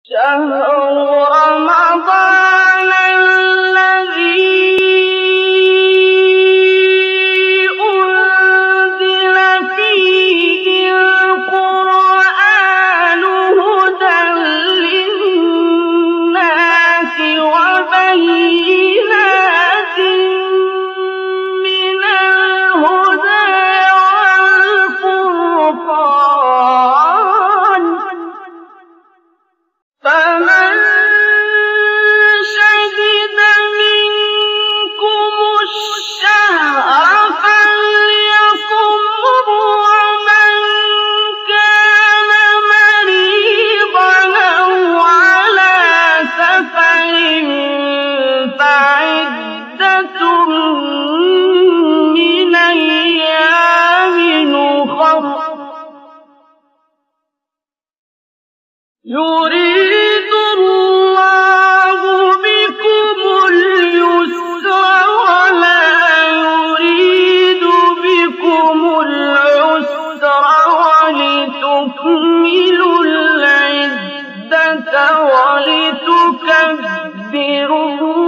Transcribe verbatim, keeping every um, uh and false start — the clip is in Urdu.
شهر رمضان الذي أنزل فيه القرآن هدى للناس وبينات من الهدى والفرقان فمن شهد منكم الشهر فليصمه ومن كان مريضا أو على سفر فعدة من أيام أخر يريد الله بكم اليسر ولا يريد بكم العسر ولتكملوا العدة ولتكبروا